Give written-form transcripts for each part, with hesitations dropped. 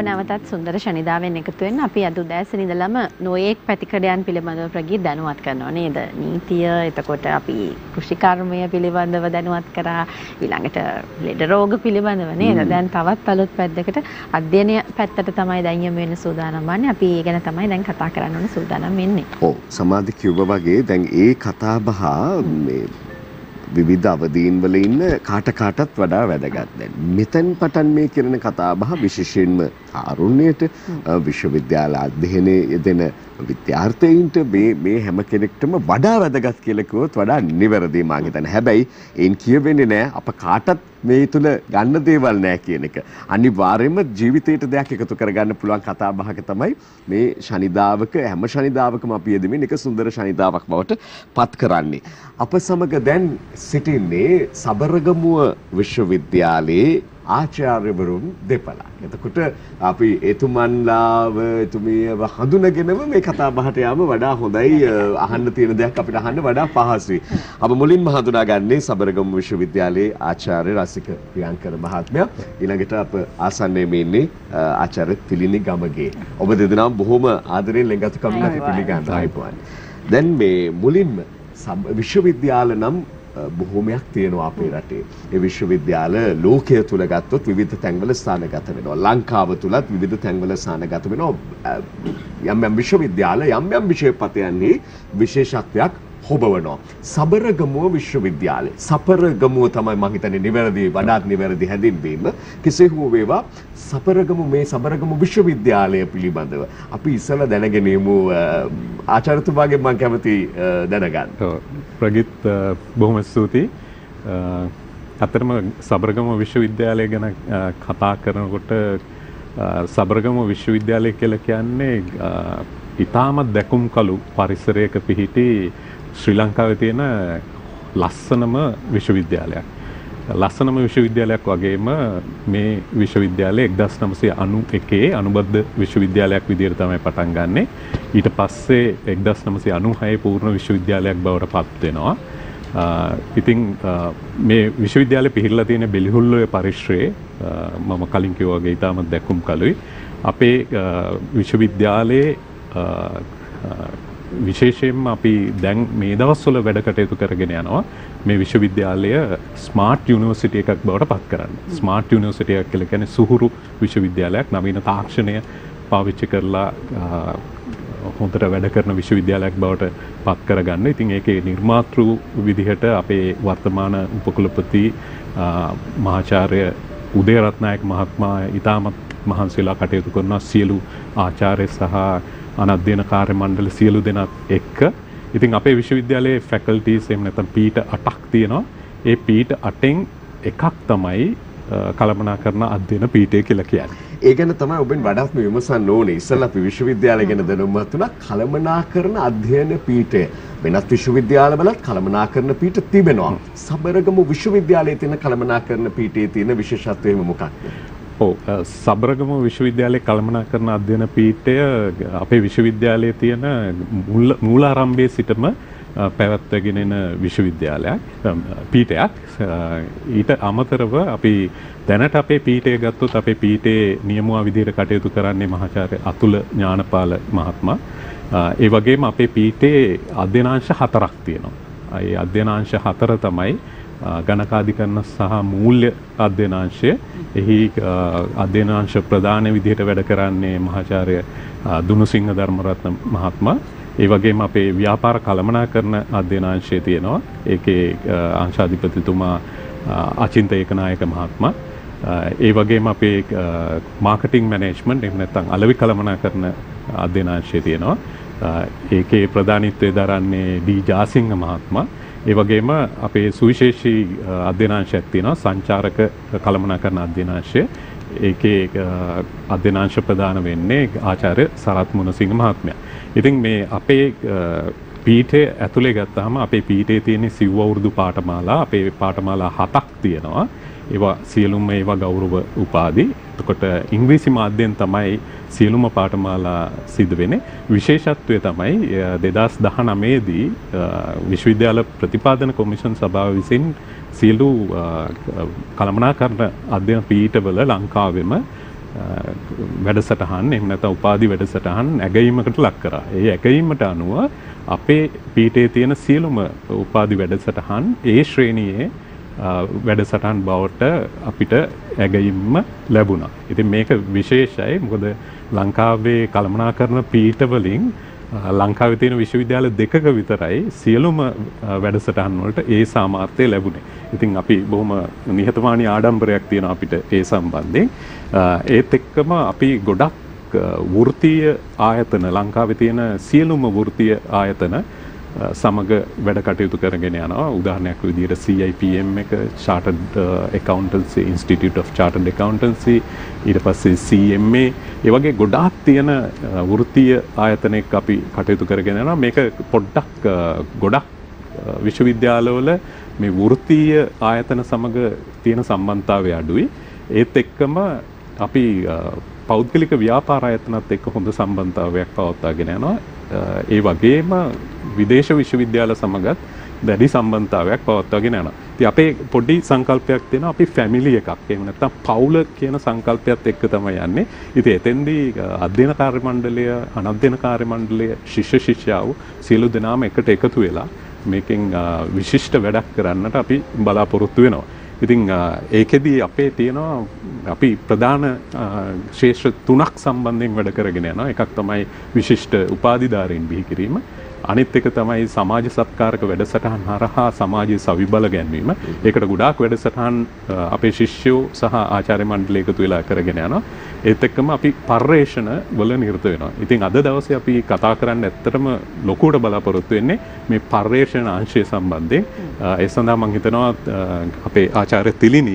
නැවතත් සුන්දර ශනිදාවෙන් එකතු වෙන්න අපි අද උදෑසන ඉඳලම නොයේක් පැතිකඩයන් පිළිබඳව ප්‍රගී දැනුවත් කරනවා නේද? නීතිය, එතකොට අපි කෘෂිකර්මය පිළිබඳව දැනුවත් කරා, ඊළඟට ලෙඩ රෝග පිළිබඳව නේද? දැන් තවත් අලුත් පැත්තකට අධ්‍යයනය පැත්තට තමයි දැන් යමු වෙන සූදානම් වන්නේ. අපි ඒ ගැන තමයි දැන් කතා කරන්න ඕන සූදානම් වෙන්නේ. ඔව්, සමාධි කිව්වා වගේ දැන් ඒ කතා බහ මේ විවිධ අවදීන් වල ඉන්න කාටත් වඩා වැදගත්. දැන් මෙතෙන් පටන් මේ කරන කතා බහ විශේෂයෙන්ම ආරුණ්‍යයට විශ්වවිද්‍යාල අධ්‍යයනයේ යෙදෙන විද්‍යාර්ථීන්ට මේ හැම කෙනෙක්ටම වඩා වැදගත් කියලා කිව්වොත් වඩා නිවැරදි මම හිතන්නේ. හැබැයි ඒන් කියවෙන්නේ නැහැ අප කාටත් මේ තුල ගන්න දේවල් නැහැ කියන එක. අනිවාර්යයෙන්ම ජීවිතයට දෙයක් එකතු කරගන්න පුළුවන් කතා බහක තමයි මේ ශනිදාවක හැම ශනිදාවකම අපි යෙදෙමින් එක සුන්දර ශනිදාවක් බවට පත් කරන්නේ. අප සමග දැන් සිටින්නේ සබරගමුව විශ්වවිද්‍යාලයේ ආචාර්යවරුන් දෙපළක්. එතකොට අපි එතුමන්ලාව එතුමියව හඳුනගෙනම මේ කතා බහට යාම වඩා හොඳයි. අහන්න තියෙන දෙයක් අපිට අහන්න වඩා පහසුයි. අප මුලින්ම හඳුනාගන්නේ සබරගමු විශ්වවිද්‍යාලයේ ආචාර්ය රසික ප්‍රියංකර මහත්මයා. ඊළඟට අප ආසන්නයේ ඉන්නේ ආචාර්ය තිලිනි ගමගේ. ඔබ දෙදෙනාම බොහොම ආදරෙන් ලෙන්ගතුකමින් අපි පිළිගන්නවා. දැන් මේ මුලින්ම විශ්වවිද්‍යාල නම් බොහෝමයක් තියෙනවා අපේ රටේ. ඒ විශ්වවිද්‍යාල ලෝකය තුල ගත්තොත් විවිධ තැන්වල ස්ථානගත වෙනවා. ලංකාව තුලත් විවිධ තැන්වල ස්ථානගත වෙනවා. යම් විශ්වවිද්‍යාල යම් විෂය පතයන්හි විශේෂත්වයක් හොබවනවා. සබරගමුව විශ්වවිද්‍යාලය. සපරගමුව තමයි මම හිතන්නේ නිවැරදි වඩාත් නිවැරදි හැඳින්වීම. කෙසේ හෝ වේවා සබරගමු විශ්වවිද්‍යාලය පිළිබඳව අපි ඉස්සලා දැනගෙන යමු. ආචාර්යතුමාගෙන් මම කැමති දැනගන්න. ප්‍රගීත් බොහොම ස්තුතියි. අතරම සබරගමු විශ්වවිද්‍යාලය ගැන කතා කරනකොට සබරගමු විශ්වවිද්‍යාලය කියලා කියන්නේ ඉතාමත් දැකුම්කලු පරිසරයක පිහිටි ශ්‍රී ලංකාවේ තියෙන ලස්සනම විශ්වවිද්‍යාලයක්. ලස්සනම විශ්වවිද්‍යාලයක් වගේම මේ විශ්වවිද්‍යාලය 1991 අනුබද්ධ විශ්වවිද්‍යාලයක් විදිහට තමයි පටන් ගන්නෙ. ඊට පස්සේ 1996 පූර්ණ විශ්වවිද්‍යාලයක් බවට පත් වෙනවා. ඉතින් මේ විශ්වවිද්‍යාලය පිහිටලා තියෙන බෙලිහුල්ලේ පරිශ්‍රයේ මම කලින් කිව්වා වගේ ඉතාමත් දැකුම් කලුයි. අපේ විශ්වවිද්‍යාලයේ විශේෂයෙන්ම අපි දැන් මේ දවස්වල වැඩ කටයුතු කරගෙන යනවා මේ විශ්වවිද්‍යාලය ස්මාර්ට් යුනිවර්සිටි එකක් බවට පත් කරන්න. ස්මාර්ට් යුනිවර්සිටි එකක් කියලා කියන්නේ සුහුරු විශ්වවිද්‍යාලයක්, නවීන තාක්ෂණය පාවිච්චි කරලා හොඳට වැඩ කරන විශ්වවිද්‍යාලයක් බවට පත් කරගන්න. ඉතින් ඒකේ නිර්මාතෘ විදිහට අපේ වර්තමාන උපකුලපති මහාචාර්ය උදේ රත්නායක මහත්මයා ඉතාමත් මහන්සිලා කටයුතු කරන සියලු ආචාර්ය සහ අනධ්‍යයන කාර්ය මණ්ඩල සියලු දෙනාත් එක්ක. ඉතින් අපේ විශ්වවිද්‍යාලයේ ෆැකල්ටිස් එහෙම නැත්නම් පීඨ 8ක් තියෙනවා. ඒ පීඨ 8න් එකක් තමයි කළමනා කරන අධ්‍යයන පීඨය කියලා කියන්නේ. ඒ ගැන තමයි ඔබෙන් වඩාත්ම විමසන්න ඕනේ. ඉස්සෙල්ලා අපි විශ්වවිද්‍යාලය ගැන දැනුවත් වුණා. කළමනා කරන අධ්‍යයන පීඨය. වෙනත් විශ්වවිද්‍යාලවලත් කළමනා කරන පීඨ තිබෙනවා. සබරගමු විශ්වවිද්‍යාලයේ තියෙන කළමනා කරන පීඨයේ තියෙන විශේෂත්වය මොකක්ද? සබරගමු විශ්වවිද්‍යාලයේ කළමනා කරන අධ්‍යයන පීඨය අපේ විශ්වවිද්‍යාලයේ තියෙන මූලාරම්භයේ සිටම පැවැත්වගෙන එන විශ්වවිද්‍යාලයක් පීඨයක්. ඊට අමතරව අපි දැනට අපේ පීඨය ගත්තොත් අපේ පීඨයේ නියමුවා විදිහට කටයුතු කරන්නේ මහාචාර්ය අතුල ඥානපාල මහත්මයා. ඒ වගේම අපේ පීඨයේ අධ්‍යනාංශ 4ක් තියෙනවා. ඒ අධ්‍යනාංශ 4 තමයි ගණකාධිකරණ සහ මූල්‍ය අධ්‍යනාංශය. එහි අධ්‍යනාංශ ප්‍රධාන විදිහට වැඩ කරන්නේ මහාචාර්ය දුනුසිංහ ධර්මරත්න මහත්මයා. ඒ වගේම අපේ ව්‍යාපාර කළමනාකරණ අධ්‍යනාංශය තියෙනවා. ඒකේ අංශාධිපතිතුමා අචින්ත ඒකනායක මහත්මයා. ඒ වගේම අපේ මාකටිං මැනේජ්මන්ට් එහෙම නැත්නම් අලෙවි කළමනාකරණ අධ්‍යනාංශය තියෙනවා. ඒකේ ප්‍රධානීත්වය දරන්නේ ඩී ජාසිංහ මහත්මයා. ඒ වගේම අපේ සුවිශේෂී අධ්‍යනාංශයක් තියෙනවා සංචාරක කළමනාකරණ අධ්‍යනාංශය. ඒකේ අධ්‍යනාංශ ප්‍රදාන වෙන්නේ ආචාර්ය සරත් මුණසිංහ මහත්මයා. ඉතින් මේ අපේ පීඨය ඇතුලේ ගත්තාම අපේ පීඨයේ තියෙන සිව් අවුරුදු පාඨමාලා අපේ පාඨමාලා 7ක් තියෙනවා. ඒවා සියලුම ඒවා ගෞරව උපාධි. එතකොට ඉංග්‍රීසි මාධ්‍යයෙන් තමයි සියලුම පාඨමාලා සිදු වෙන්නේ. විශේෂත්වය තමයි 2019 දී විශ්වවිද්‍යාල ප්‍රතිපාදන කොමිෂන් සභාව විසින් සියලු කළමනාකරණ අධ්‍යයන පීඨවල ලංකාවෙම වැඩසටහන් එහෙම නැත්නම් උපාධි වැඩසටහන් ඇගයීමකට ලක් කරා. ඒ ඇගයීමට අනුව අපේ පීඨයේ තියෙන සියලුම උපාධි වැඩසටහන් ඒ ශ්‍රේණියේ වැඩසටහන් බවට අපිට ඇගයීම ලැබුණා. ඉතින් මේක විශේෂයි. මොකද ලංකාවේ කළමනාකරණ පීඨ වලින් ලංකාවේ තියෙන විශ්වවිද්‍යාල දෙකක විතරයි සියලුම වැඩසටහන් වලට ඒ සාමාර්ථය ලැබුණේ. ඉතින් අපි බොහොම නිහතමානී ආඩම්බරයක් තියෙනවා අපිට ඒ සම්බන්ධයෙන්. ඒත් එක්කම අපි ගොඩක් වෘත්තීය ආයතන ලංකාවේ තියෙන සියලුම වෘත්තීය ආයතන සමග වැඩ කටයුතු කරගෙන යනවා. උදාහරණයක් විදිහට CIPM එක Chartered Accountancy Institute of Chartered Accountancy, ඊට පස්සේ CMA, ඒ වගේ ගොඩාක් තියෙන වෘත්තීය ආයතනයක අපි කටයුතු කරගෙන යනවා. මේක පොඩ්ඩක් ගොඩක් විශ්වවිද්‍යාලවල මේ වෘත්තීය ආයතන සමග තියෙන සම්බන්ධතාවය අඩුයි. ඒත් එක්කම අපි පෞද්ගලික ව්‍යාපාර ආයතනත් එක්ක හොඳ සම්බන්ධතාවයක් පවත්වාගෙන යනවා. ඒ වගේම විදේශ විශ්වවිද්‍යාල සමගත් දැඩි සම්බන්ධතාවයක් පවත්වාගෙන යනවා. ඉතින් අපේ පොඩි සංකල්පයක් තියෙනවා අපි ෆැමිලි එකක්. එහෙම නැත්නම් පවුල කියන සංකල්පයත් එක්ක තමයි යන්නේ. ඉතින් එතෙන්දී අධ්‍යයන කාර්ය මණ්ඩලය, අනධ්‍යයන කාර්ය මණ්ඩලය, ශිෂ්‍ය ශිෂ්‍යාවෝ සියලු දෙනාම එකට එකතු වෙලා මේකෙන් විශිෂ්ට වැඩක් කරන්නට අපි බලාපොරොත්තු වෙනවා. ඉතින් ඒකෙදී අපේ තියෙනවා අපි ප්‍රධාන ශේෂ්ත්‍ර 3ක් සම්බන්ධයෙන් වැඩ කරගෙන යනවා. එකක් තමයි විශිෂ්ට උපාධිධාරීන් බිහි කිරීම. අනිත් එක තමයි සමාජ සත්කාරක වැඩසටහන් හරහා සමාජයේ සවිබල ගැන්වීම. ඒකට ගොඩාක් වැඩසටහන් අපේ ශිෂ්‍යෝ සහ ආචාර්ය මණ්ඩලය එකතු වෙලා කරගෙන යනවා. ඒත් එක්කම අපි පර්යේෂණ වල නිරත වෙනවා. ඉතින් අද දවසේ අපි කතා කරන්න ඇත්තටම ලොකුවට බලාපොරොත්තු වෙන්නේ මේ පර්යේෂණ අංශය සම්බන්ධයෙන්. ඒ සඳහා මම හිතනවා අපේ ආචාර්ය තිලිනි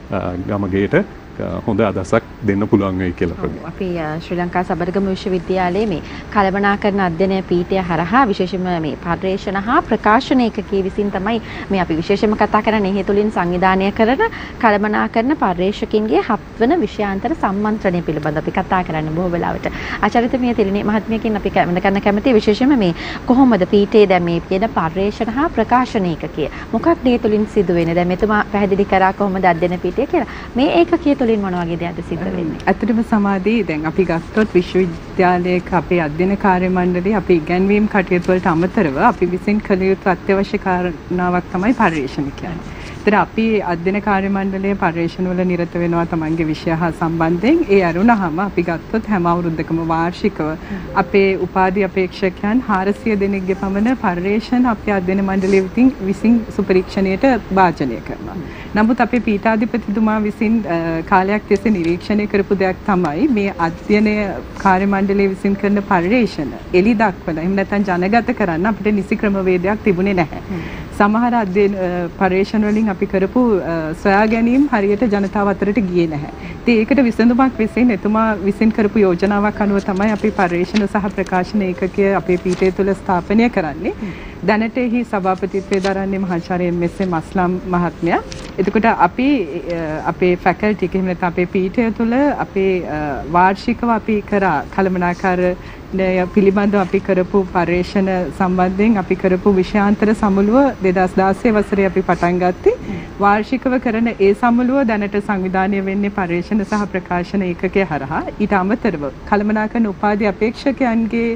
ගමගේට හොඳ අදහසක් දෙන්න පුළුවන් වෙයි කියලා ප්‍රවීණ. අපි ශ්‍රී ලංකා සබරගම විශ්වවිද්‍යාලයේ මේ කළමනාකරණ අධ්‍යයන පීඨය හරහා විශේෂයෙන්ම මේ පර්යේෂණ හා ප්‍රකාශන ඒකකයේ විසින් තමයි මේ අපි විශේෂයෙන්ම කතා කරන්නේ. ඒ තුලින් සංවිධානය කරන කළමනාකරණ පර්යේෂකින්ගේ 7 වන විෂයාන්තර සම්මන්ත්‍රණය පිළිබඳව අපි කතා කරන්නේ බොහෝ වෙලාවට. ආචාර්යතුමිය තිලිනී මහත්මියකින් අපි කැමති කැමති විශේෂයෙන්ම මේ කොහොමද පීඨයේ දැන් මේ කියන පර්යේෂණ හා ප්‍රකාශන ඒකකය මොකක්ද ඒ තුලින් සිදු වෙන්නේ? දැන් මෙතුමා පැහැදිලි කරා කොහොමද අධ්‍යයන පීඨය කියලා. මේ ඒකකය තුලින් මොන වගේ දෙයක්ද සිද්ධ වෙන්නේ? ඇත්තටම සමාදී දැන් අපි ගත්තොත් විශ්වවිද්‍යාලයක අපේ අධ්‍යයන කාර්ය මණ්ඩලයේ අපි ඉගැන්වීම් කටයුතු වලට අමතරව අපි විසින් කළ යුතු අත්‍යවශ්‍ය කාරණාවක් තමයි පර්යේෂණ කියන්නේ. ඒතර අපි අධ්‍යයන කාර්ය මණ්ඩලයේ පර්යේෂණ වල නිරත වෙනවා තමන්ගේ විෂය හා සම්බන්ධයෙන්. ඒ අරුණාම අපි ගත්තොත් හැම අවුරුද්දකම වාර්ෂිකව අපේ උපාධි අපේක්ෂකයන් 400 දෙනෙක්ගේ පමණ පර්යේෂණ අපේ අධ්‍යයන මණ්ඩලය විසින් සුපරීක්ෂණයට භාජනය කරනවා. නමුත් අපේ පීඨාධිපතිතුමා විසින් කාලයක් තිස්සේ නිරීක්ෂණය කරපු දෙයක් තමයි මේ අධ්‍යයන කාර්ය මණ්ඩලය විසින් කරන පර්යේෂණ එලි දක්වලා එහෙම නැත්නම් ජනගත කරන්න අපිට නිසි ක්‍රමවේදයක් තිබුණේ නැහැ. සමහර අධ්‍යයන පර්යේෂණ වලින් අපි කරපු සොයා ගැනීම හරියට ජනතාව අතරට ගියේ නැහැ. ඉතින් ඒකට විසඳුමක් විසින් එතුමා විසින් කරපු යෝජනාවක් අනුව තමයි අපි පර්යේෂණ සහ ප්‍රකාශන ඒකකය අපේ පීඨය තුළ ස්ථාපනය කරන්නේ. දැනට එහි සභාපතිත්වයේ දරන්නේ මහාචාර්ය එම්.එස්. මස්ලම් මහත්මයා. එතකොට අපි අපේ ෆැකල්ටි එක එහෙම නැත්නම් අපේ පීඨය තුළ අපේ වාර්ෂිකව අපි කරා කළමනාකරණය පිළිබඳව අපි කරපු පර්යේෂණ සම්බන්ධයෙන් අපි කරපු විෂයාන්තර සමුළුව 2016 වසරේ අපි පටන් ගත්තේ. වාර්ෂිකව කරන ඒ සමුළුව දැනට සංවිධානය වෙන්නේ පර්යේෂණ සහ ප්‍රකාශන ඒකකය හරහා. ඊට අමතරව කළමනාකරණ උපාධි අපේක්ෂකයන්ගේ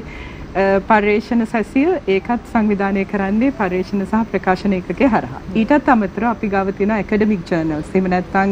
පර්යේෂණ සැසිය ඒකත් සංවිධානය කරන්නේ පර්යේෂණ සහ ප්‍රකාශන ඒකකය හරහා. ඊටත් අමතරව අපි ගාව තියෙන ඇකඩමික් ජර්නල්ස් එහෙම නැත්නම්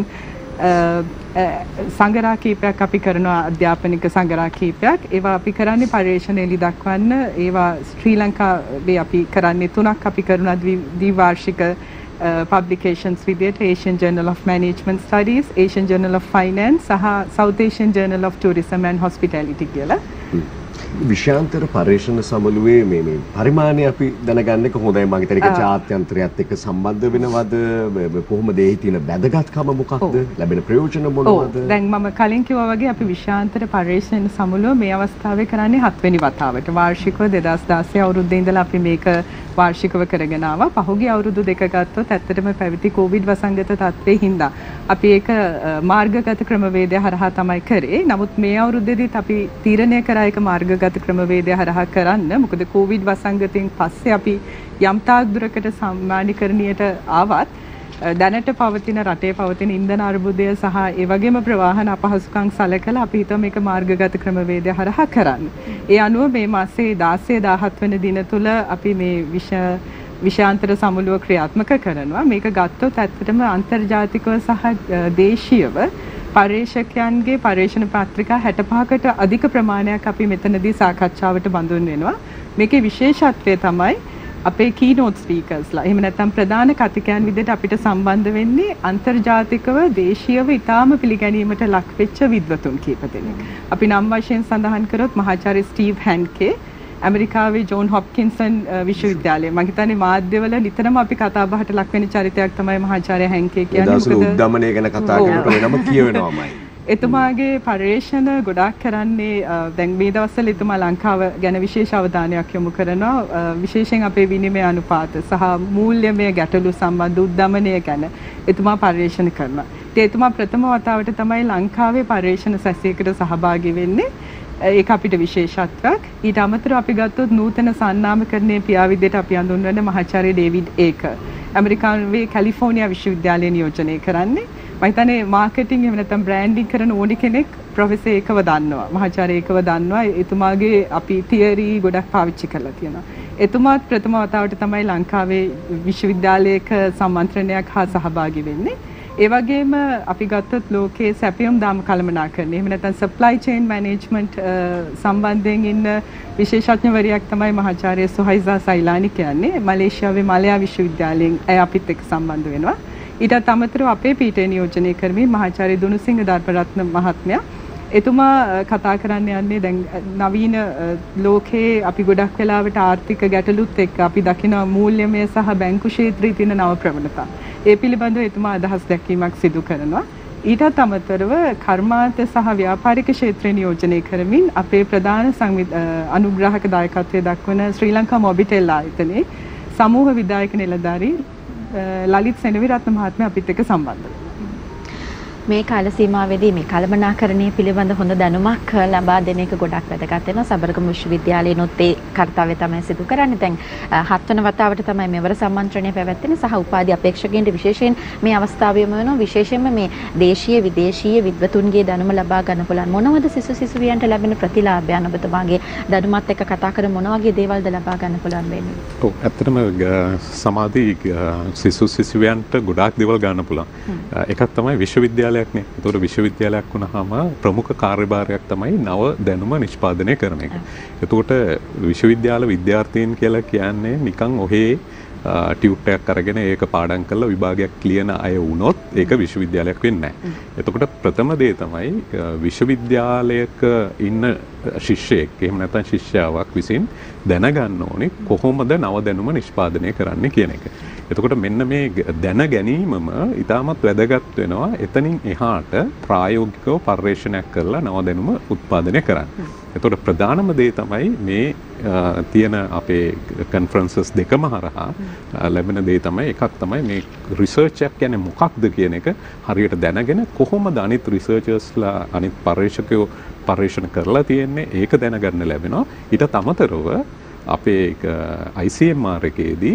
සංගරා කීපයක් අපි කරනවා අධ්‍යාපනික සංගරා කීපයක්. ඒවා අපි කරන්නේ පර්යේෂණ එලි දක්වන්න. ඒවා ශ්‍රී ලංකාවේ අපි කරන්නේ 3ක් අපි කරනවා ද්විවාර්ෂික publications විදියට Asian Journal of Management Studies, Asian Journal of Finance සහ South Asian Journal of Tourism and Hospitality කියලා. විෂයාන්තර පර්යේෂණ සමුළුවේ මේ පරිමාණය අපි දැනගන්න එක හොඳයි. මම හිතන්නේ ඒක ජාත්‍යන්තරයත් එක්ක සම්බන්ධ වෙනවද? කොහොමද එහි තියෙන වැදගත්කම මොකක්ද? ලැබෙන ප්‍රයෝජන මොනවද? දැන් මම කලින් කිව්වා වගේ අපි විෂයාන්තර පර්යේෂණ සමුළුව මේ අවස්ථාවේ කරන්නේ 7 වෙනි වතාවට. වාර්ෂිකව 2016 අවුරුද්දේ ඉඳලා අපි මේක වාර්ෂිකව කරගෙන ආවා. පහුගිය අවුරුදු දෙක ගත්තොත් ඇත්තටම පැවති කොවිඩ් වසංගත තත්ත්වයේ හින්දා අපි ඒක මාර්ගගත ක්‍රමවේදය හරහා තමයි කරේ. නමුත් මේ අවුරුද්දේදීත් අපි තීරණය කරා ඒක මාර්ගගත ක්‍රමවේදය හරහා කරන්න. මොකද කොවිඩ් වසංගතයෙන් පස්සේ අපි යම් තාක් දුරකට සම්මානීකරණයට ආවත් දැනට පවතින රටේ පවතින ඉන්ධන අර්බුදය සහ ඒ වගේම ප්‍රවාහන අපහසුකම් සලකලා අපි හිතුවා මේක මාර්ගගත ක්‍රමවේදය හරහා කරන්න. ඒ අනුව මේ මාසේ 16 17 වෙනි දින තුල අපි මේ විෂයාන්තර සමුළුව ක්‍රියාත්මක කරනවා. මේක ගත්තොත් ඇත්තටම අන්තර්ජාතිකව සහ දේශීයව පර්යේෂකයන්ගේ පර්යේෂණ පත්‍රිකා 65කට අධික ප්‍රමාණයක් අපි මෙතනදී සාකච්ඡාවට බඳුන් වෙනවා. මේකේ විශේෂත්වය තමයි අපේ කීනෝට් ස්පීකර්ස්ලා. එහෙම නැත්නම් ප්‍රධාන කතිකයන් විදිහට අපිට සම්බන්ධ වෙන්නේ අන්තර්ජාතිකව දේශීයව ඉතාම පිළිගැනීමට ලක් වෙච්ච විද්වතුන් කීප දෙනෙක්. අපි නම් වශයෙන් සඳහන් කරොත් මහාචාර්ය ස්ටීව් හැන්කේ ඇමරිකාවේ ජෝන් හොප්කින්සන් විශ්වවිද්‍යාලය. මම හිතන්නේ මාධ්‍යවල නිතරම අපි කතා බහට ලක් වෙන චරිතයක් තමයි මහාචාර්ය හැන්කේ කියන්නේ. මොකද උද්දමනය ගැන කතා කරනකොට වෙනම කියවෙනවාමයි. එතුමාගේ පර්යේෂණ ගොඩාක් කරන්නේ දැන් මේ දවස්වල එතුමා ලංකාව ගැන විශේෂ අවධානයක් යොමු කරනවා. විශේෂයෙන් අපේ විනිමය අනුපාත සහ මූල්‍යමය ගැටලු සම්බන්ධ උද්දමනය ගැන එතුමා පර්යේෂණ කරනවා. එතුමා ප්‍රථම වතාවට තමයි ලංකාවේ පර්යේෂණ සැසියකට සහභාගී වෙන්නේ. ඒක අපිට විශේෂත්වයක්. ඊට අමතරව අපි ගත්තොත් නූතන සන්නාමකරණයේ පියා විදිහට අපි හඳුන්වන මහාචාර්ය ඩේවිඩ් ඒකර් ඇමරිකාවේ කැලිෆෝනියා විශ්වවිද්‍යාලයේ නියෝජනය කරන්නේ. මම හිතන්නේ මාකටිං එහෙම නැත්නම් බ්‍රෑන්ඩින් කරන ඕනි කෙනෙක් ප්‍රොෆෙසර් ඒකව දන්නවා. මහාචාර්ය ඒකව දන්නවා. එතුමාගේ අපි තියරි ගොඩක් පාවිච්චි කරලා තියෙනවා. එතුමාත් ප්‍රථම වතාවට තමයි ලංකාවේ විශ්වවිද්‍යාලයක සම්මන්ත්‍රණයක් හා සහභාගී වෙන්නේ. ඒ වගේම අපි ගත්තොත් ලෝකයේ සැපයුම් දාම කළමනාකරණය එහෙම නැත්නම් සප්ලයි චේන් මැනේජ්මන්ට් සම්බන්ධයෙන් ඉන්න විශේෂඥවරියක් තමයි මහාචාර්ය සොහයිසා සයිලානි කියන්නේ. මලේසියාවේ මලයා විශ්වවිද්‍යාලයෙන් ඇය අපිත් එක්ක සම්බන්ධ වෙනවා. ඊටත් අමතරව අපේ පීඨය නියෝජනය කරමින් මහාචාර්ය දුනුසිංහ දර්පරත්න මහත්මයා එතුමා කතා කරන්න යන්නේ දැන් නවීන ලෝකයේ අපි ගොඩක් වෙලාවට ආර්ථික ගැටලුත් එක්ක අපි දකින මූල්‍යමය සහ බැංකු ක්ෂේත්‍රයේ තියෙන නව ප්‍රවණතා. ඒ පිළිබඳව එතුමා අදහස් දැක්වීමක් සිදු කරනවා. ඊටත් අමතරව කර්මාන්ත සහ ව්‍යාපාරික ක්ෂේත්‍රය නියෝජනය කරමින් අපේ ප්‍රධාන අනුග්‍රාහක දායකත්වයේ දක්වන ශ්‍රී ලංකා මොබිටෙල් ආයතනයේ සමූහ විධායක නිලධාරී ලලිත් සෙනවිරත්න මහත්මයා අපිත් එක්ක සම්බන්ධ වෙනවා. මේ කාල සීමාවේදී මේ කළමනාකරණය පිළිබඳ හොඳ දැනුමක් ලබා දෙන එක ගොඩක් වැදගත් වෙනවා. සබරගමු විශ්වවිද්‍යාලයේනොත් ඒ කාර්යය තමයි සිදු කරන්නේ. දැන් 7 වන වතාවට තමයි මෙවර සම්මන්ත්‍රණය පැවැත්වෙන්නේ සහ උපාධි අපේක්ෂකයන්ට විශේෂයෙන් මේ අවස්ථාව යොමු වෙනවා. විශේෂයෙන්ම මේ දේශීය විදේශීය විද්වතුන්ගේ දැනුම ලබා ගන්න පුළුවන්. මොනවද සිසුවියන්ට ලැබෙන ප්‍රතිලාභයන් ඔබතුමාගේ දැනුමත් එක්ක කතා කර මොන වගේ දේවල්ද ලබා ගන්න පුළුවන් වෙන්නේ? ඔව් ඇත්තටම සමාධි සිසුවියන්ට ගොඩාක් දේවල් ගන්න පුළුවන්. එකක් තමයි විශ්වවිද්‍යාල ඒතකොට විශ්වවිද්‍යාලයක් වුණාම ප්‍රමුඛ කාර්යභාරයක් තමයි නව දැනුම නිෂ්පාදනය කරන එක. එතකොට විශ්වවිද්‍යාල විද්‍යාර්ථීන් කියලා කියන්නේ නිකන් ඔහේ ටියුට් එකක් අරගෙන ඒක පාඩම් කරලා විභාගයක් ලියන අය වුණොත් ඒක විශ්වවිද්‍යාලයක් වෙන්නේ නැහැ. එතකොට ප්‍රථම දේ තමයි විශ්වවිද්‍යාලයක ඉන්න ශිෂ්‍යයෙක් එහෙම නැත්නම් ශිෂ්‍යාවක් විසින් දැනගන්න ඕනේ කොහොමද නව දැනුම නිෂ්පාදනය කරන්න කියන එක. එතකොට මෙන්න මේ දැන ගැනීමම ඉතාමත් වැදගත් වෙනවා එතනින් එහාට ප්‍රායෝගිකව පර්යේෂණයක් කරලා නව දැනුම උත්පාදනය කරන්න. එතකොට ප්‍රධානම දේ තමයි මේ තියෙන අපේ කන්ෆරන්සස් දෙකම හරහා ලැබෙන දේ තමයි එකක් තමයි මේ රිසර්ච් එකක් කියන්නේ මොකක්ද කියන එක හරියට දැනගෙන කොහොමද අනිත් රිසර්චර්ස්ලා අනිත් පර්යේෂකයෝ පර්යේෂණ කරලා තියෙන්නේ ඒක දැනගන්න ලැබෙනවා. ඊටත් අමතරව අපේ ICMR එකේදී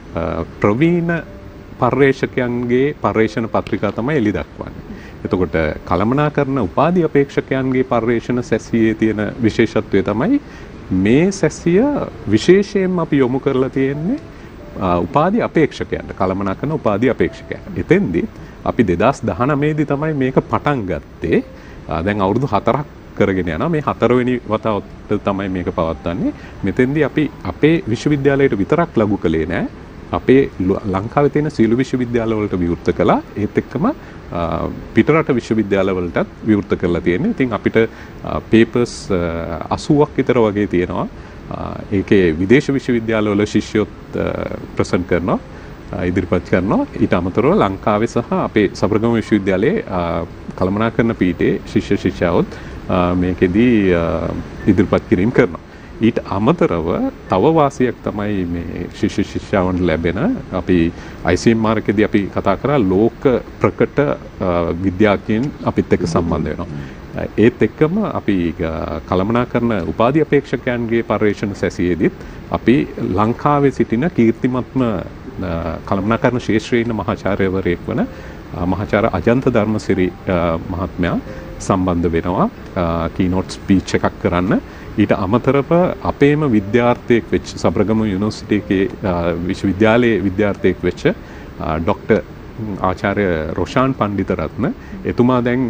ප්‍රවීණ පර්යේෂකයන්ගේ පර්යේෂණ පත්‍රිකා තමයි එළි දක්වන්නේ. එතකොට කළමනාකරණ උපාධි අපේක්ෂකයන්ගේ පර්යේෂණ සැසියේ තියෙන විශේෂත්වය තමයි මේ සැසිය විශේෂයෙන්ම අපි යොමු කරලා තියෙන්නේ උපාධි අපේක්ෂකයන්ට කළමනාකරණ උපාධි අපේක්ෂකයන්. එතෙන්දී අපි 2019 දී තමයි මේක පටන් ගත්තේ. දැන් අවුරුදු 4ක් කරගෙන යනවා. මේ 4 වෙනි වතාවට තමයි මේක පවත්වන්නේ. මෙතෙන්දී අපි අපේ විශ්වවිද්‍යාලයට විතරක් ලඟු කළේ නෑ. අපේ ලංකාවේ තියෙන සීළු විශ්වවිද්‍යාල වලට විවෘත කළා. ඒත් එක්කම පිටරට විශ්වවිද්‍යාල වලටත් විවෘත කරලා තියෙනවා. ඉතින් අපිට පේපර්ස් 80ක් විතර වගේ තියෙනවා. ඒකේ විදේශ විශ්වවිද්‍යාල වල ශිෂ්‍යයොත් ප්‍රසන්ට් කරනවා, ඉදිරිපත් කරනවා. ඊට අමතරව ලංකාවේ සහ අපේ සබරගමු විශ්වවිද්‍යාලයේ කළමනාකරණ පීඨයේ ශිෂ්‍ය ශිෂ්‍යාවොත් මේකෙදී ඉදිරිපත් කිරීම කරනවා. ඊට අමතරව තව වාසියක් තමයි මේ ශිෂ්‍ය ශිෂ්‍යාවන්ට ලැබෙන අපි ICMR එකේදී අපි කතා කරා ලෝක ප්‍රකට විද්‍යාඥයින් අපිත් එක්ක සම්බන්ධ වෙනවා. ඒත් එක්කම අපි කළමනාකරණ උපාධි අපේක්ෂකයන්ගේ පර්යේෂණ සැසියේදීත් අපි ලංකාවේ සිටින කීර්තිමත්ම කළමනාකරණ ශාස්ත්‍රයේ ඉන්න මහාචාර්යවරයෙක් වන මහාචාර්ය අජන්ත ධර්මසිරි මහත්මයා සම්බන්ධ වෙනවා කීනෝට් ස්පීච් එකක් කරන්න. ඊට අමතරව අපේම විද්‍යාර්ථයෙක් වෙච්ච සබරගමු යුනිවර්සිටි එකේ විශ්වවිද්‍යාලයේ විද්‍යාර්ථයෙක් වෙච්ච ඩොක්ටර් ආචාර්ය රොෂාන් පණ්ඩිතරත්න එතුමා දැන්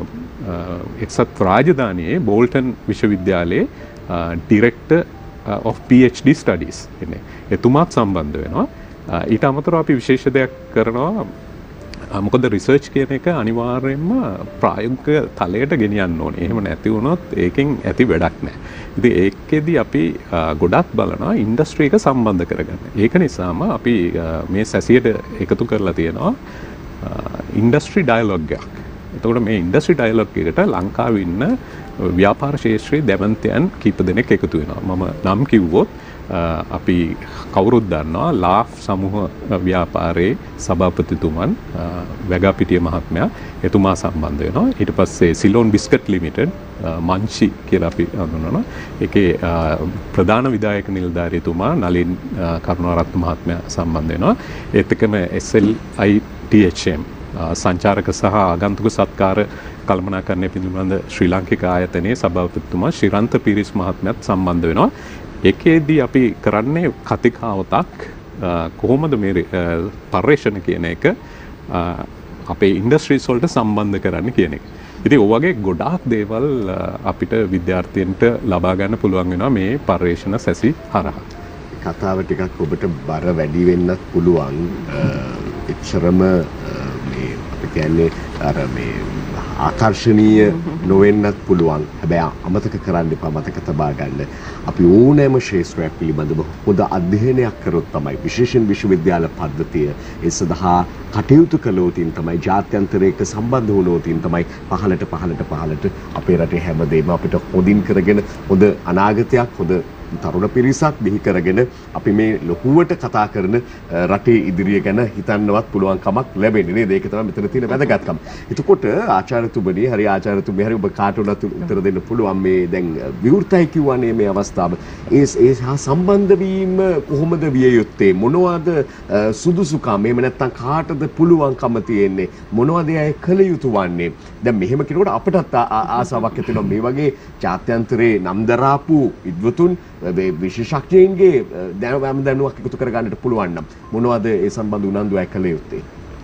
එක්සත් රාජධානියේ බෝල්ටන් විශ්වවිද්‍යාලයේ ඩිරෙක්ටර් of PhD studies ඉන්නේ. එතුමාත් සම්බන්ධ වෙනවා. ඊට අමතරව අපි විශේෂ දෙයක් කරනවා. මොකද රිසර්ච් කියන එක අනිවාර්යයෙන්ම ප්‍රායෝගික තලයට ගෙනියන්න ඕනේ. එහෙම නැති වුණොත් ඒකෙන් ඇති වැඩක් නැහැ. ඉතින් ඒකෙදි අපි ගොඩක් බලනවා ඉන්ඩස්ට්‍රි එක සම්බන්ධ කරගන්න. ඒක නිසාම අපි මේ සැසියට එකතු කරලා තියෙනවා ඉන්ඩස්ට්‍රි ඩයලොග් එකක්. එතකොට මේ ඉන්ඩස්ට්‍රි ඩයලොග් එකට ලංකාවේ ඉන්න ව්‍යාපාර ශාස්ත්‍රයේ දැවන්තයන් කීප දෙනෙක් එකතු වෙනවා. මම නම් කිව්වොත් අපි කවුරුත් දන්නවා ලාෆ් සමූහ ව්‍යාපාරයේ සභාපතිතුමන් වැගාපිටිය මහත්මයා එතුමා සම්බන්ධ වෙනවා. ඊට පස්සේ සිලෝන් බිස්කට් ලිමිටඩ් මංචි කියලා අපි හඳුන්වනවා. ඒකේ ප්‍රධාන විධායක නිලධාරීතුමා නලින් කරුණාරත්න මහත්මයා සම්බන්ධ වෙනවා. ඒත් එක්කම SLITHM සංචාරක සහ ආගන්තුක සත්කාර කළමනාකරණය පිළිබඳ ශ්‍රී ලාංකික ආයතනයේ සභාපතිතුමා ශිරන්ත පිරිස් මහත්මයාත් සම්බන්ධ වෙනවා. ඒකේදී අපි කරන්නේ කතිකාවතක් කොහොමද මේ පර්යේෂණ කියන එක අපේ ඉන්ඩස්ට්‍රීස් වලට සම්බන්ධ කරන්න කියන එක. ඉතින් ඔය වගේ ගොඩාක් දේවල් අපිට විද්‍යාර්ථීන්ට ලබා ගන්න පුළුවන් වෙනවා මේ පර්යේෂණ සැසි හරහා. කතාව ටිකක් ඔබට බර වැඩි වෙන්නත් පුළුවන්. එච්චරම මේ අපි කියන්නේ අර මේ ආකර්ශනීය නොවෙන්නත් පුළුවන්. හැබැයි අමතක කරන්න එපා, මතක තබා ගන්න. අපි ඕනෑම ශාස්ත්‍රයක් පිළිබඳව හොඳ අධ්‍යයනයක් කරොත් තමයි විශේෂයෙන් විශ්වවිද්‍යාල පද්ධතිය ඒ සඳහා කටයුතු කළොතින් තමයි ජාත්‍යන්තරයක සම්බන්ධ වුණොතින් තමයි පහළට අපේ රටේ හැමදේම අපිට හොඳින් කරගෙන හොඳ අනාගතයක් හොඳ තරුණ පිරිසක් බිහි කරගෙන අපි මේ ලොකුවට කතා කරන රටේ ඉදිරිය ගැන හිතන්නවත් පුළුවන් කමක් ලැබෙන්නේ නේද? ඒක තමයි මෙතන තියෙන වැදගත්කම. එතකොට ආචාර්යතුමනි, හරි ආචාර්යතුමනි, හරි ඔබ කාට උනත් උත්තර දෙන්න පුළුවන්. මේ දැන් විවෘතයි කියවනේ මේ අවස්ථාව. ඒ හා සම්බන්ධ වීම කොහොමද විය යුත්තේ? මොනවද සුදුසුකම්? එහෙම නැත්නම් කාටද පුළුවන්කම තියෙන්නේ? මොනවද ඒ කළ යුතු වන්නේ? දැන් මෙහෙම කෙනෙකුට අපටත් ආසාවක් ඇති වෙනවා මේ වගේ ජාත්‍යන්තරේ නම් දරාපු විද්වතුන් විශේෂඥයින්ගේ දැනුමක් එකතු කරගන්නට පුළුවන් නම් මොනවද ඒ සම්බන්ධ උනන්දුව කළ යුත්තේ?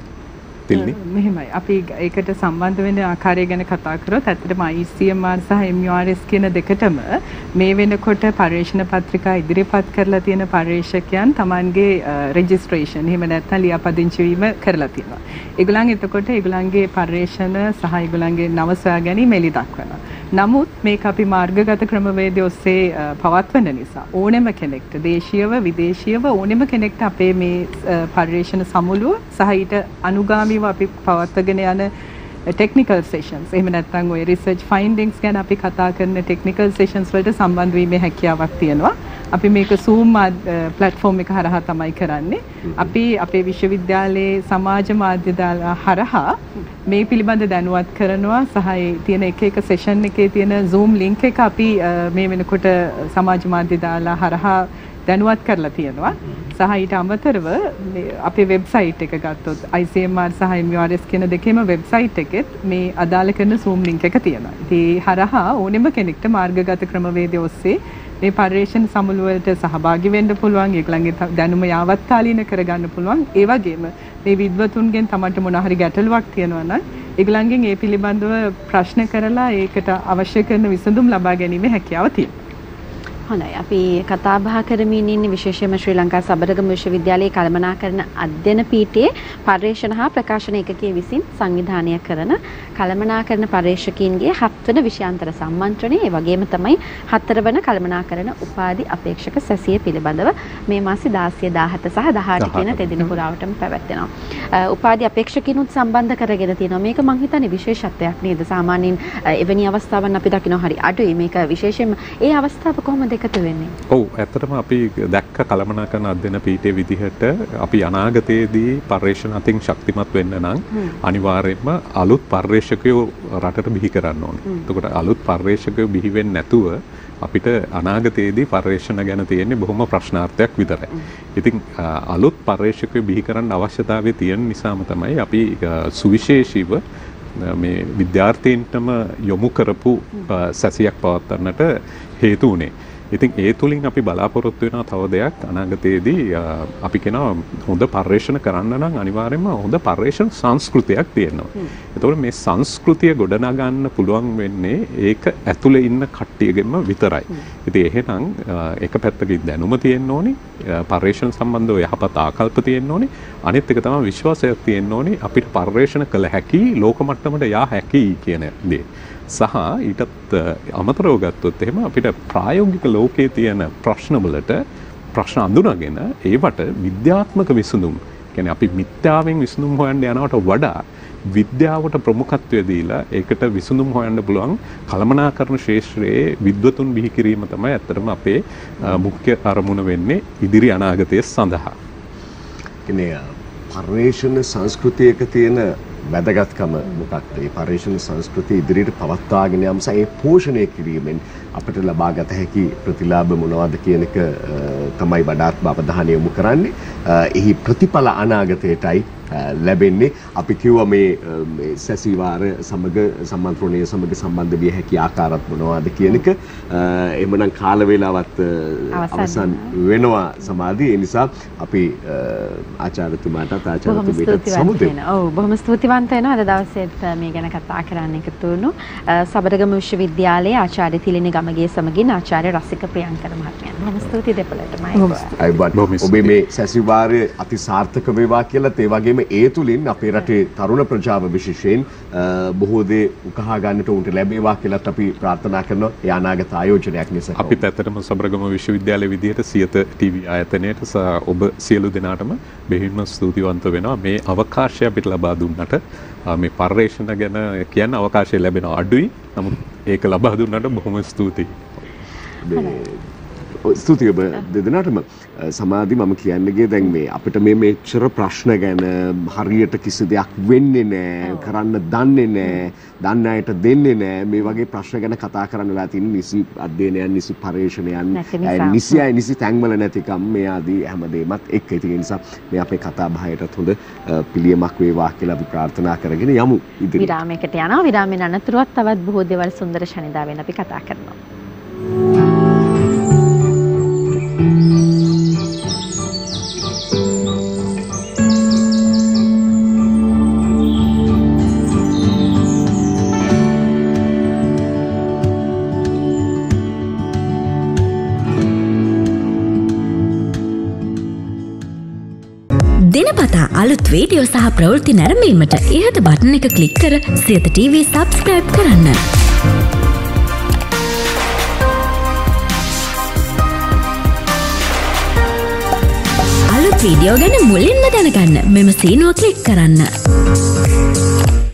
මෙහෙමයි. අපි ඒකට සම්බන්ධ වෙන ආකාරය ගැන කතා කරොත් ඇත්තටම ICMR සහ MURS කියන දෙකටම මේ වෙනකොට පර්යේෂණ පත්‍රිකා ඉදිරිපත් කරලා තියෙන පර්යේෂකයන් Tamanගේ රෙජිස්ට්‍රේෂන් එහෙම නැත්නම් ලියාපදිංචි වීම කරලා තියෙනවා. ඒගොල්ලන් එතකොට ඒගොල්ලන්ගේ පර්යේෂණ සහ ඒගොල්ලන්ගේ නව සොයා ගැනීම එළි දක්වනවා. නමුත් මේක අපි මාර්ගගත ක්‍රමවේදය ඔස්සේ පවත්වන නිසා ඕනෙම කෙනෙක්ට දේශීයව විදේශීයව ඕනෙම කෙනෙක්ට අපේ මේ පර්යේෂණ සමුළුව සහ ඊට අනුගාමීව අපි පවත්වාගෙන යන ටෙක්නිකල් සෙෂන්ස් එහෙම නැත්නම් ඔය රිසර්ච් ෆයින්ඩින්ග්ස් ගැන අපි කතා කරන ටෙක්නිකල් සෙෂන්ස් වලට සම්බන්ධ වීමේ හැකියාවක් තියෙනවා. අපි මේක Zoom platform එක හරහා තමයි කරන්නේ. අපි අපේ විශ්වවිද්‍යාලයේ සමාජ මාධ්‍ය දාලා හරහා මේ පිළිබඳ දැනුවත් කරනවා සහ තියෙන එක සෙෂන් එකේ තියෙන Zoom link එක අපි මේ වෙනකොට සමාජ මාධ්‍ය දාලා හරහා දැනුවත් කරලා තියෙනවා. සහ ඊට අමතරව අපේ වෙබ්සයිට් එක ගත්තොත් ICMR සහ MURS කියන දෙකේම වෙබ්සයිට් එකෙත් මේ අදාළ කරන Zoom link එක තියෙනවා. ඉතින් හරහා ඕනෙම කෙනෙක්ට මාර්ගගත ක්‍රමවේදය ඔස්සේ මේ පර්යේෂණ සමුළුවලට සහභාගී වෙන්න පුළුවන්. ඒගොල්ලන්ගේ දැනුම යාවත්කාලීන කරගන්න පුළුවන්. ඒ වගේම මේ විද්වතුන්ගෙන් තමන්ට මොන හරි ගැටලුවක් තියෙනවා නම් ඒගොල්ලන්ගෙන් ඒ පිළිබඳව ප්‍රශ්න කරලා ඒකට අවශ්‍ය කරන විසඳුම් ලබා ගැනීමේ හැකියාව තියෙනවා. හොඳයි, අපි කතා බහ කරමින් ඉන්නේ විශේෂයෙන්ම ශ්‍රී ලංකා සබරගමු විශ්වවිද්‍යාලයේ කළමනාකරණ අධ්‍යයන පීඨයේ පර්යේෂණ හා ප්‍රකාශන ඒකකයේ විසින් සංවිධානය කරන කළමනාකරණ පර්යේෂකීන්ගේ 7 වන විෂයාන්තර සම්මන්ත්‍රණය, ඒ වගේම තමයි 4 වන කළමනාකරණ උපාධි අපේක්ෂක සැසිය පිළිබඳව මේ මාසේ 16, 17 සහ 18 කියන තෙදින පුරාවටම පැවැත්වෙනවා. උපාධි අපේක්ෂකීනුත් සම්බන්ධ කරගෙන තියෙනවා. මේක මං හිතන්නේ විශේෂත්වයක් නේද? සාමාන්‍යයෙන් එවැනි අවස්ථාවන් අපි දකිනවා හරි අඩුයි. මේක විශේෂයෙන්ම ඒ අවස්ථාව කොහොමද එකතු වෙන්නේ? ඔව්, ඇත්තටම අපි දැක්ක කළමනාකරණ අධ්‍යයන පීඨයේ විදිහට අපි අනාගතයේදී පර්යේෂණ අතින් ශක්තිමත් වෙන්න නම් අනිවාර්යයෙන්ම අලුත් පර්යේෂකයෝ රටට බිහි කරන්න ඕනේ. එතකොට අලුත් පර්යේෂකයෝ බිහි වෙන්නේ නැතුව අපිට අනාගතයේදී පර්යේෂණ ගැන තියෙන්නේ බොහොම ප්‍රශ්නාර්ථයක් විතරයි. ඉතින් අලුත් පර්යේෂකයෝ බිහි කරන්න අවශ්‍යතාවය තියෙන නිසාම තමයි අපි සුවිශේෂීව මේ විද්‍යාර්ථීන්ටම යොමු කරපු සැසියක් පවත්වන්නට හේතු වුණේ. ඉතින් ඒ තුලින් අපි බලාපොරොත්තු වෙනවා තව දෙයක් අනාගතයේදී අපි කියනවා හොඳ පර්යේෂණ කරන්න නම් අනිවාර්යයෙන්ම හොඳ පර්යේෂණ සංස්කෘතියක් තියෙනවා. ඒතකොට මේ සංස්කෘතිය ගොඩනගන්න පුළුවන් වෙන්නේ ඒක ඇතුලේ ඉන්න කට්ටියගෙම විතරයි. ඉතින් එහෙනම් එක පැත්තකින් දැනුම තියෙන්න ඕනේ, පර්යේෂණ සම්බන්ධව යහපත් ආකල්ප තියෙන්න ඕනේ. අනිත් එක තමයි විශ්වාසයක් තියෙන්න ඕනේ අපිට පර්යේෂණ කළ හැකි ලෝක මට්ටමට යා හැකි කියන දේ. සහ ඊටත් අමතරව ගත්තොත් එහෙම අපිට ප්‍රායෝගික ලෝකයේ තියෙන ප්‍රශ්නවලට ප්‍රශ්න අඳුනගෙන ඒවට විද්‍යාත්මක විසඳුම්, කියන්නේ අපි මිත්‍යාවෙන් විසඳුම් හොයන්න යනවට වඩා විද්‍යාවට ප්‍රමුඛත්වය දීලා ඒකට විසඳුම් හොයන්න පුළුවන් කළමනාකරණ ශාස්ත්‍රයේ විද්වතුන් බිහි කිරීම තමයි ඇත්තටම අපේ මුඛ්‍ය අරමුණ වෙන්නේ ඉදිරි අනාගතය සඳහා. කියන්නේ පර්යේෂණ සංස්කෘතියක තියෙන වැදගත්කම මොකක්ද? මේ පර්යේෂණ සංස්කෘතිය ඉදිරියට පවත්වාගෙන යාම සහ ඒ පෝෂණය කිරීමෙන් අපිට ලබාගත හැකි ප්‍රතිලාභ මොනවද කියන එක තමයි වඩාත් අවධානය යොමු කරන්නේ. එහි ප්‍රතිඵල අනාගතයටයි ලැබෙන්නේ. අපි කිව්වා මේ සැසිවාර සමග සම්මන්ත්‍රණය සමග සම්බන්ධ විය හැකි ආකාරات මොනවද කියන එක. එහෙමනම් කාල වේලාවත් අවසන් වෙනවා සමාධිය. ඒ නිසා අපි ආචාර්යතුමාටත් ආචාර්යතුමීටත් සමුදෙන්න. ඔව් බොහොම ස්තුතිවන්ත වෙනවා අද දවසේත් මේ ගැන කතා කරන්න එකතු වුණු සබරගම විශ්වවිද්‍යාලයේ ආචාර්ය තිලිනි ගමගේ සමගින් ආචාර්ය රසික ප්‍රියංකර මහත්මයා. බොහොම ස්තුතියි දෙපළටමයි. ඔබේ මේ සැසිවාරය අති සාර්ථක වේවා කියලාත් ඒ වගේම ඒ තුලින් අපේ රටේ තරුණ ප්‍රජාව විශේෂයෙන් බොහෝ දේ උකහා ගන්නට උන්ට ලැබේවා කියලාත් අපි ප්‍රාර්ථනා කරනවා. ඒ අනාගත ආයෝජනයක් නිසා. අපිත් ඇත්තටම සබරගම විශ්වවිද්‍යාලයේ විදිහට සියත ටීවී ආයතනයට ඔබ සියලු දෙනාටම බෙහෙවින්ම ස්තුතිවන්ත වෙනවා. මේ අවකාශය අපිට ලබා දුන්නට මේ පර්යේෂණ ගැන කියන්න අවකාශය ලැබෙන අඩුයි. නමුත් ඒක ලබා දුන්නට බොහොම ස්තුතියි. ස්තුතියි ඔබ දෙදෙනාටම. සමාධි මම කියන්නේ දැන් මේ අපිට මේ මෙච්චර ප්‍රශ්න ගැන හරියට කිසි දෙයක් වෙන්නේ නැහැ, කරන්න දන්නේ නැහැ, දන්න අයට දෙන්නේ නැහැ. මේ වගේ ප්‍රශ්න ගැන කතා කරන්න වෙලා තියෙන නිසි අධ්‍යයනයන්, නිසි පර්යේෂණයන්, නිසි තැන්වල නැතිකම් මේ ආදී හැමදේමත් එක්ක. ඒ නිසා මේ අපේ කතා බහයටත් හොඳ පිළියමක් වේවා කියලා අපි ප්‍රාර්ථනා කරගෙන යමු ඉදිරියට. විරාමයකට යනවා. විරාමයෙන් අනතුරුවත් තවත් බොහෝ දේවල් සුන්දර ශනිදාවෙන් අපි කතා කරනවා. දිනපතා අලුත් වීඩියෝ සහ ප්‍රවෘත්ති නැරඹීමට ඉහත බටන් එක ක්ලික් කර සියත TV subscribe කරන්න. අලුත් වීඩියෝ ගැන මුලින්ම දැනගන්න මෙම සීනුව ක්ලික් කරන්න.